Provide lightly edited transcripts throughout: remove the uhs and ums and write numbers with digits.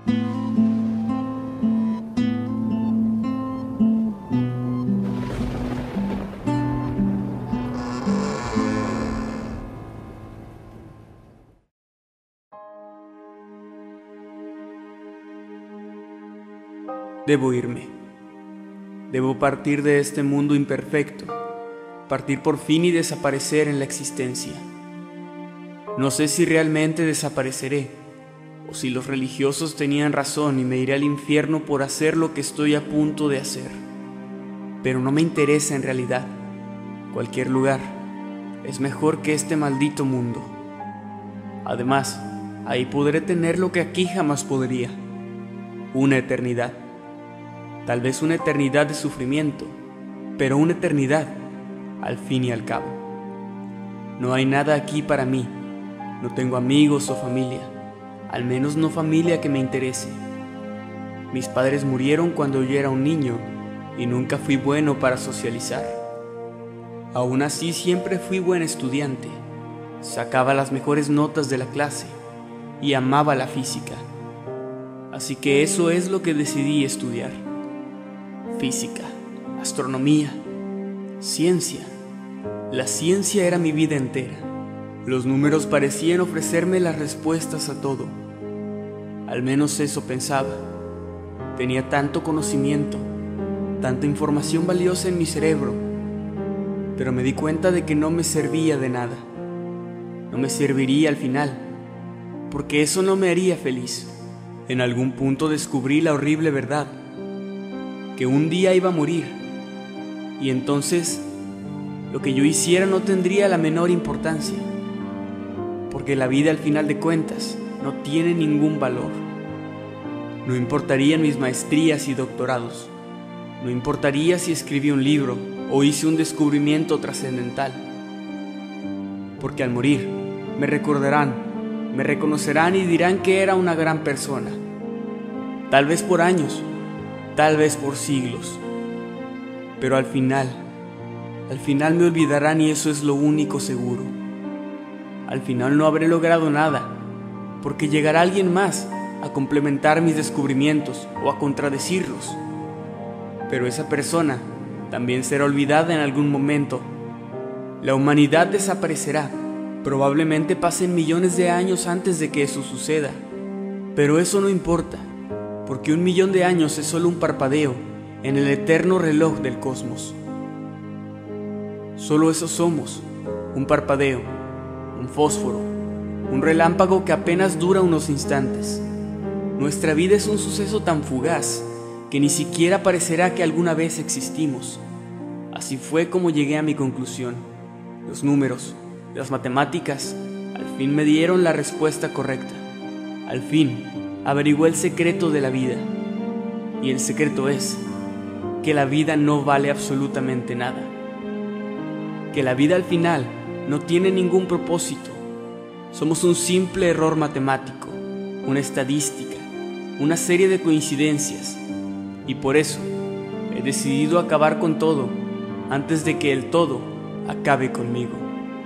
Debo irme. Debo partir de este mundo imperfecto, partir por fin y desaparecer en la existencia. No sé si realmente desapareceré, o si los religiosos tenían razón y me iré al infierno por hacer lo que estoy a punto de hacer. Pero no me interesa en realidad. Cualquier lugar es mejor que este maldito mundo. Además, ahí podré tener lo que aquí jamás podría: una eternidad. Tal vez una eternidad de sufrimiento, pero una eternidad al fin y al cabo. No hay nada aquí para mí. No tengo amigos o familia, al menos no familia que me interese. Mis padres murieron cuando yo era un niño y nunca fui bueno para socializar. Aún así siempre fui buen estudiante, sacaba las mejores notas de la clase y amaba la física. Así que eso es lo que decidí estudiar: física, astronomía, ciencia. La ciencia era mi vida entera. Los números parecían ofrecerme las respuestas a todo. Al menos eso pensaba. Tenía tanto conocimiento, tanta información valiosa en mi cerebro, pero me di cuenta de que no me servía de nada. No me serviría al final, porque eso no me haría feliz. En algún punto descubrí la horrible verdad: que un día iba a morir, y entonces lo que yo hiciera no tendría la menor importancia, porque la vida al final de cuentas no tiene ningún valor. No importarían mis maestrías y doctorados, no importaría si escribí un libro o hice un descubrimiento trascendental, porque al morir me recordarán, me reconocerán y dirán que era una gran persona, tal vez por años, tal vez por siglos, pero al final me olvidarán, y eso es lo único seguro. Al final no habré logrado nada, porque llegará alguien más a complementar mis descubrimientos o a contradecirlos, pero esa persona también será olvidada en algún momento. La humanidad desaparecerá, probablemente pasen millones de años antes de que eso suceda, pero eso no importa, porque 1.000.000 de años es solo un parpadeo en el eterno reloj del cosmos. Solo eso somos: un parpadeo, un fósforo, un relámpago que apenas dura unos instantes. Nuestra vida es un suceso tan fugaz que ni siquiera parecerá que alguna vez existimos. Así fue como llegué a mi conclusión. Los números, las matemáticas, al fin me dieron la respuesta correcta. Al fin averigué el secreto de la vida, y el secreto es que la vida no vale absolutamente nada, que la vida al final no tiene ningún propósito. Somos un simple error matemático, una estadística, una serie de coincidencias, y por eso he decidido acabar con todo antes de que el todo acabe conmigo.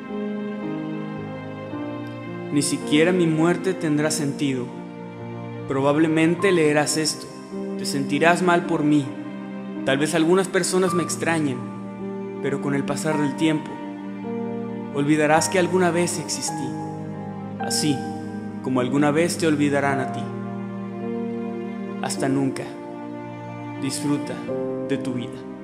Ni siquiera mi muerte tendrá sentido. Probablemente leerás esto, te sentirás mal por mí, tal vez algunas personas me extrañen, pero con el pasar del tiempo olvidarás que alguna vez existí, así como alguna vez te olvidarán a ti. Hasta nunca. Disfruta de tu vida.